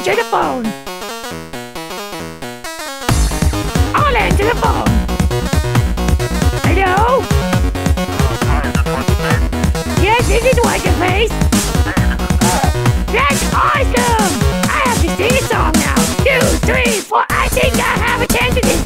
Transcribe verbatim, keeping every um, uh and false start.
answer the phone. I'll answer the phone. Hello? Yes, this is What's Your Face. That's awesome! I have to sing a song now. Two, three, four. I think I have a chance to